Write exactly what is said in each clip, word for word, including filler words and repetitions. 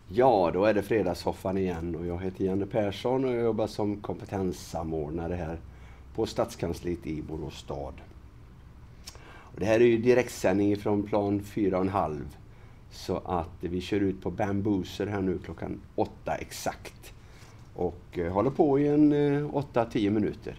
Ja, då är det fredagssoffan igen och jag heter Janne Persson och jag jobbar som kompetenssamordnare här på Stadskansliet i Borås stad. Och det här är ju direktsändning från plan fyra och en halv, så att vi kör ut på Bambooser här nu klockan åtta exakt och eh, håller på i en eh, åtta till tio minuter.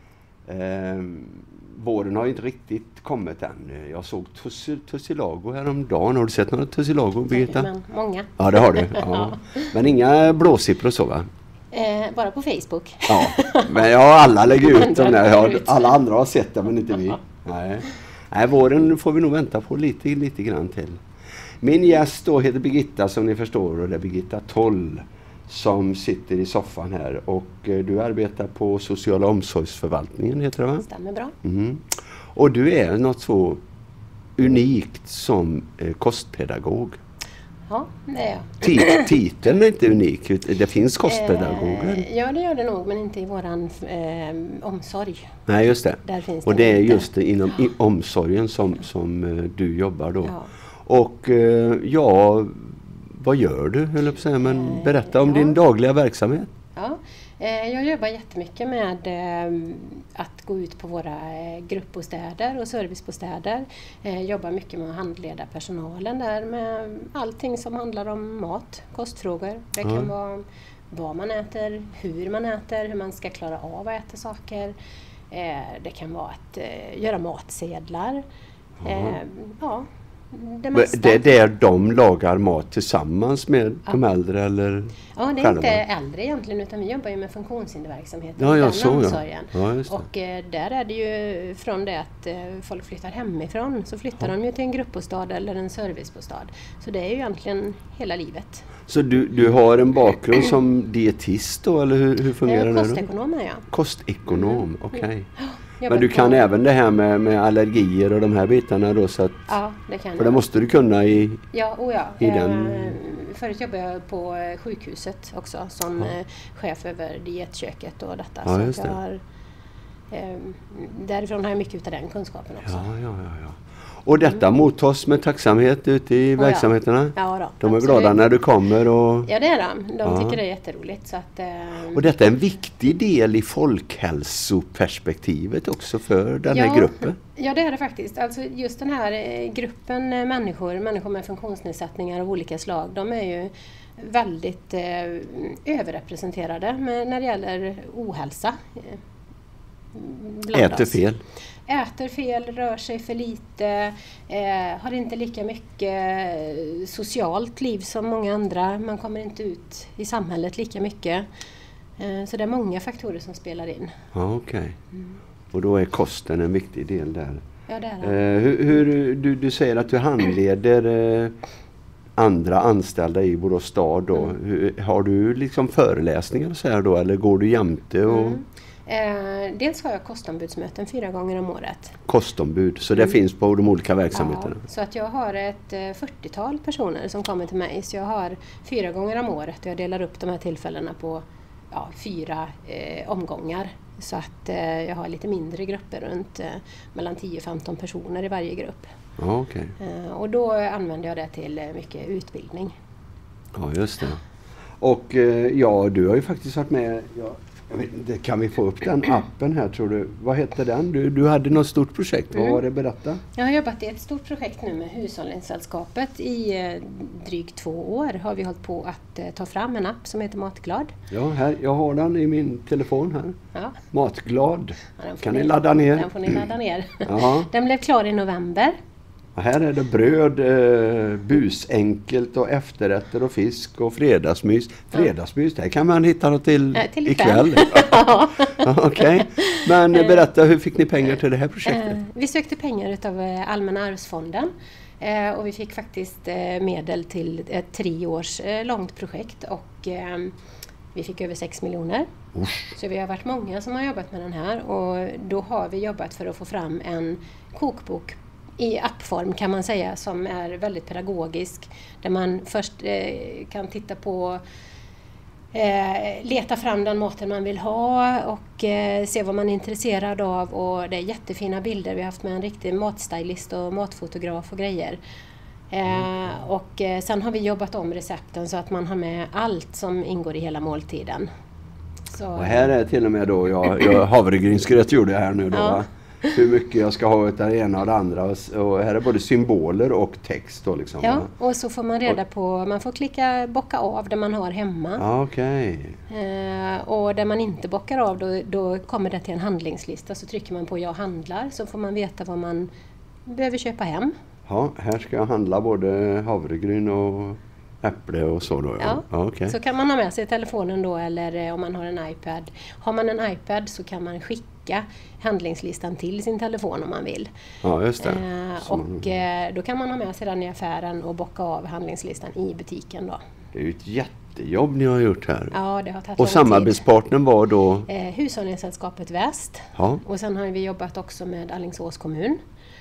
Eh, våren har inte riktigt kommit än. Jag såg Tussilago häromdagen. Har du sett några Tussilago, Birgitta? Men många. Ja, det har du. Ja. Men inga blåsippor och så, va? Eh, bara på Facebook. Ja, men ja, alla lägger ut dem där. Ja, alla andra har sett det, men inte vi. Nej. Nej, våren får vi nog vänta på lite, lite grann till. Min gäst då heter Birgitta, som ni förstår, och det är Birgitta Toll som sitter i soffan här. Och eh, du arbetar på sociala omsorgsförvaltningen, heter det, va? Stämmer bra. Mm. Och du är något så unikt som eh, kostpedagog. Ja, det är jag. Ti- titeln är inte unik. Det finns kostpedagoger. Eh, ja, det gör det nog, men inte i våran eh, omsorg. Nej, just det. Där finns och det det är inte. just det, inom i, omsorgen som, som eh, du jobbar då. Ja. Och eh, ja, vad gör du? Höll jag på att säga, men Eh, berätta om ja. din dagliga verksamhet. Ja, eh, jag jobbar jättemycket med eh, att gå ut på våra eh, gruppbostäder och servicebostäder. Eh, jobbar mycket med att handleda personalen där med allting som handlar om mat, kostfrågor. Det kan Ja. vara vad man äter, hur man äter, hur man ska klara av att äta saker. Eh, det kan vara att eh, göra matsedlar. Eh, ja, det mesta. Det är där de lagar mat tillsammans med Ja. de äldre, eller? Ja, det är själva? inte äldre egentligen, utan vi jobbar ju med funktionshinderverksamheten. Ja, ja, den så, ja. omsorgen. Ja, just det. Och eh, där är det ju från det att eh, folk flyttar hemifrån, så flyttar de ju till en gruppbostad eller en servicebostad. Så det är ju egentligen hela livet. Så du, du har en bakgrund som dietist då, eller hur, hur fungerar Eh, det då? Kostekonom är jag. Kostekonom, okej. Jobbar Men du kan på- även det här med, med allergier och de här bitarna då, så att, Ja, det kan för det jag. måste du kunna i... Ja, och ja. i Eh, den- Förut jobbade jag på eh, sjukhuset också som Ja. eh, chef över dietköket och detta. Ja, så just att jag det. har, eh, därifrån har jag mycket av den kunskapen också. Ja, ja, ja, ja. Och detta mottas med tacksamhet ute i Mm. ja. verksamheterna? Ja, då, De är absolut. glada när du kommer och... Ja, det är de. De Ja. tycker det är jätteroligt. Så att, eh, Och detta är en viktig del i folkhälsoperspektivet också för den här ja, gruppen. Ja, det är det faktiskt. Alltså just den här eh, gruppen eh, människor, människor med funktionsnedsättningar av olika slag, de är ju väldigt eh, överrepresenterade med, när det gäller ohälsa. Eh, bland Äter oss. fel. Äter fel, rör sig för lite, eh, har inte lika mycket eh, socialt liv som många andra. Man kommer inte ut i samhället lika mycket. Eh, så det är många faktorer som spelar in. Ja, okej. Och då är kosten en viktig del där. Ja, det är Eh, det. hur, hur, du, du säger att du handleder eh, andra anställda i Borås stad då. Mm. Hur, har du liksom föreläsningar så här då, eller går du jämte och Mm. Eh, dels har jag kostombudsmöten fyra gånger om året. kostombud? Så det Mm. finns på de olika verksamheterna. Ja, så att jag har ett eh, fyrtiotal personer som kommer till mig. Så jag har fyra gånger om året och jag delar upp de här tillfällena på ja, fyra eh, omgångar. Så att eh, jag har lite mindre grupper, runt eh, mellan tio och femton personer i varje grupp. Ja, okej. Eh, och då använder jag det till eh, mycket utbildning. Ja, just det. Och eh, ja, du har ju faktiskt varit med... Ja, jag vet inte, kan vi få upp den appen här, tror du? Vad hette den? Du, du hade något stort projekt. Vad Mm. var det? Berätta. Jag har jobbat i ett stort projekt nu med Hushållningssällskapet i eh, drygt två år. Har vi hållit på att eh, ta fram en app som heter Matglad. Ja, här, jag har den i min telefon här. Ja, Matglad. ja, den får Kan ni ladda ner? Den får ni ladda ner. Ja. Den blev klar i november. Och här är det bröd, eh, busenkelt och efterrätter och fisk och fredagsmys. Fredagsmys, där kan man hitta något till, Eh, till ikväll. ikväll. Ja, okej. Men eh, berätta, hur fick ni pengar till det här projektet? Eh, vi sökte pengar utav eh, Allmänna arvsfonden eh, och vi fick faktiskt eh, medel till ett tre års eh, långt projekt och eh, vi fick över sex miljoner. Usch. Så vi har varit många som har jobbat med den här och då har vi jobbat för att få fram en kokbok i appform kan man säga, som är väldigt pedagogisk. Där man först eh, kan titta på, eh, leta fram den maten man vill ha och eh, se vad man är intresserad av. Och det är jättefina bilder. Vi har haft med en riktig matstylist och matfotograf och grejer. Eh, och eh, sen har vi jobbat om recepten så att man har med allt som ingår i hela måltiden. Så, och här är till och med då, jag, jag havregrynsgröt gjorde jag här nu då, ja. hur mycket jag ska ha utav det ena och det andra. Och, och här är både symboler och text då liksom. Ja, och så får man reda på, man får klicka bocka av det man har hemma. Ja, okej. Eh, och där man inte bockar av, då, då kommer det till en handlingslista. Så trycker man på jag handlar, så får man veta vad man behöver köpa hem. Ja, här ska jag handla både havregryn och äpple och så då. Ja, ja okay. Så kan man ha med sig telefonen då, eller om man har en iPad. Har man en iPad så kan man skicka handlingslistan till sin telefon om man vill. Ja, just det. Eh, och man... eh, då kan man ha med sig den i affären och bocka av handlingslistan i butiken då. Det är ju ett jättejobb ni har gjort här. Ja, det har tagit och samarbetspartnern var då? Eh, Hushållningssällskapet Väst. Ja. Och sen har vi jobbat också med Alingsås kommun.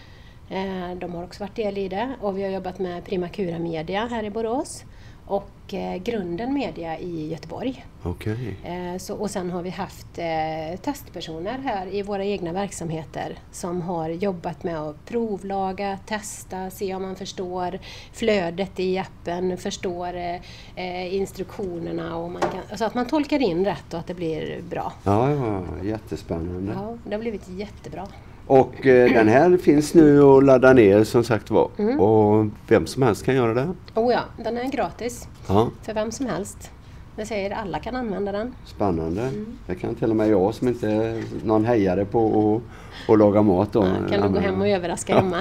De har också varit del i det, och vi har jobbat med Primakura Media här i Borås och eh, Grunden Media i Göteborg. Okay. Eh, så, och sen har vi haft eh, testpersoner här i våra egna verksamheter som har jobbat med att provlaga, testa, se om man förstår flödet i appen, förstår eh, instruktionerna, och man kan, så att man tolkar in rätt och att det blir bra. Ja, ja, jättespännande. Ja, det har blivit jättebra. Och eh, den här finns nu att ladda ner som sagt var. Mm. Och vem som helst kan göra det. Oh ja, den är gratis. Ja. För vem som helst. Jag säger alla kan använda den. Spännande. Mm. Det kan till och med jag som inte är någon hejare på att, att laga mat. Då. Ja, kan du gå hem och överraska hemma?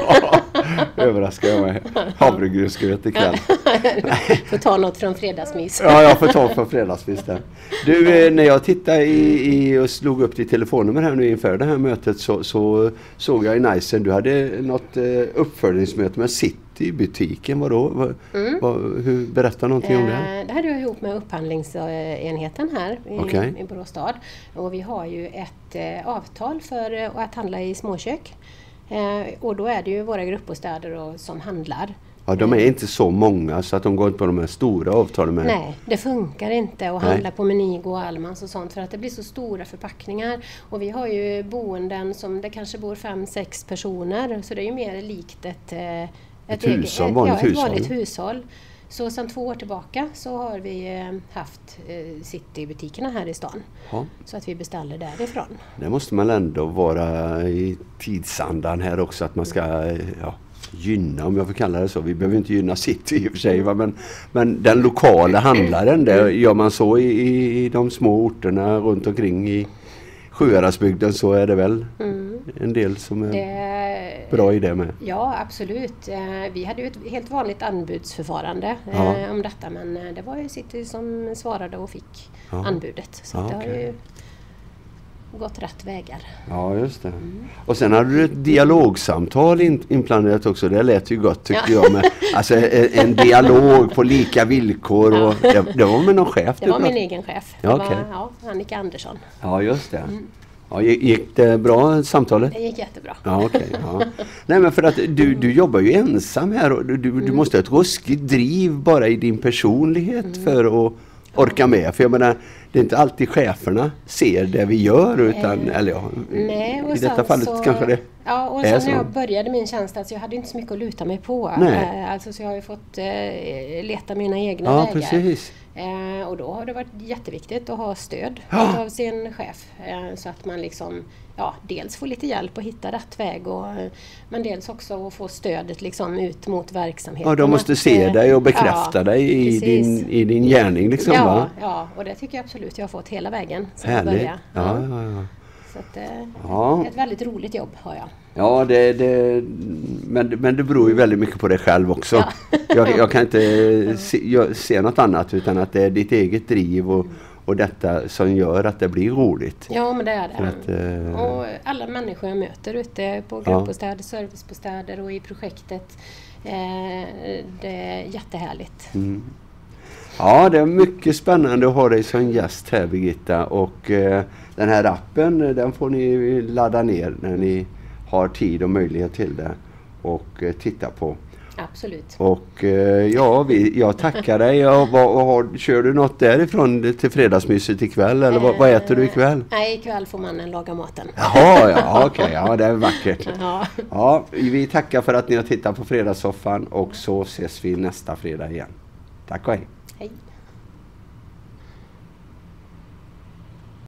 Överraska jag med havregrynsgröt ikväll. Får ta något från fredagsmys. Ja, jag får ta från fredagsmys där. Du, när jag tittade i, i och slog upp ditt telefonnummer här nu inför det här mötet, så, så såg jag i Nicen, du hade något eh, uppföljningsmöte med City-butiken. Vadå? Vad, mm. vad, hur, berätta någonting eh, om det. Det hade jag ihop med upphandlingsenheten här i, okay. i Borås stad. Och vi har ju ett eh, avtal för eh, att handla i småkök. Eh, och då är det ju våra gruppbostäder och, som handlar. Ja, de är inte så många så att de går inte på de här stora avtalen med. Nej, det funkar inte att handla på Menigo och Almans och sånt, för att det blir så stora förpackningar. Och vi har ju boenden som det kanske bor fem, sex personer, så det är ju mer likt ett, ett, ett hushåll, ett, vanligt, ja, ett hushåll. vanligt hushåll. Så sedan två år tillbaka så har vi haft Citybutikerna här i stan. Ja. Så att vi beställer därifrån. Det måste man ändå vara i tidsandan här också, att man ska ja, gynna, om jag får kalla det så. Vi behöver inte gynna City i och för sig, va? Men, men den lokala handlaren, där gör man så i, i de små orterna runt omkring i Sjuhäradsbygden, så är det väl mm. en del som är det, bra i det med. Ja, absolut. Vi hade ju ett helt vanligt anbudsförfarande ja. eh, om detta, men det var ju City som svarade och fick ja. anbudet. Så ja, det okay. har ju gått rätt vägar. Ja, just det. Mm. Och sen hade du ett dialogsamtal in, inplanerat också. Det lät ju gott tyckte ja. jag. Med, alltså en, en dialog på lika villkor. Och, ja. det, det var med någon chef? Det var min egen chef. Det ja, var okay. ja, Annika Andersson. Ja, just det. Mm. Ja, gick det bra samtalet? Det gick jättebra. Ja, okay, ja. Nej, men för att du, du jobbar ju ensam här. Och du, du, mm. du måste ha ett ruskigt driv bara i din personlighet mm. för att orka med. För jag menar, det är inte alltid cheferna ser det vi gör, utan, eh, eller ja, nej, och i detta fallet så, kanske det ja, och är sen så. När jag började min tjänst, alltså jag hade inte så mycket att luta mig på. Nej. Alltså, så jag har ju fått eh, leta mina egna ja, vägar. Precis. Eh, och då har det varit jätteviktigt att ha stöd ja. av sin chef. Eh, så att man liksom, ja, dels får lite hjälp att hitta rätt väg, och, men dels också att få stödet liksom ut mot verksamheten. Ja, de måste se dig och bekräfta ja, dig i din, i din gärning liksom, ja, va? Ja, och det tycker jag absolut jag har fått hela vägen. Härligt. Ja, ja, ja. Så att, eh, ja. ett väldigt roligt jobb har jag. Ja, det, det, men, men det beror ju väldigt mycket på dig själv också. Ja. jag, jag kan inte se, jag, se något annat, utan att det är ditt eget driv och, och detta som gör att det blir roligt. Ja, men det är det. Att, eh, och alla människor jag möter ute på gruppbostäder, ja. servicebostäder och i projektet, eh, det är jättehärligt. Mm. Ja, det är mycket spännande att ha dig som gäst här, Birgitta. Och eh, den här appen, den får ni ladda ner när ni har tid och möjlighet till det och eh, titta på. Absolut. Och eh, ja, vi, jag tackar dig. Ja, vad, vad har, kör du något därifrån till fredagsmyset ikväll? Eller vad, vad äter du ikväll? Nej, ikväll får mannen laga maten. Jaha, ja, okej. Okay, ja, det är vackert. Ja. Ja, vi tackar för att ni har tittat på Fredagssoffan och så ses vi nästa fredag igen. Tack och hej. Hej.